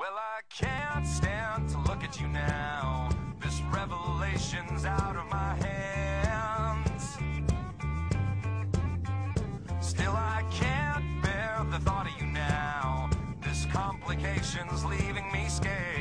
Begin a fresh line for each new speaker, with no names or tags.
Well, I can't stand to look at you now. This revelation's out of my hands. Still, I can't bear the thought of you now. This complication's leaving me scared.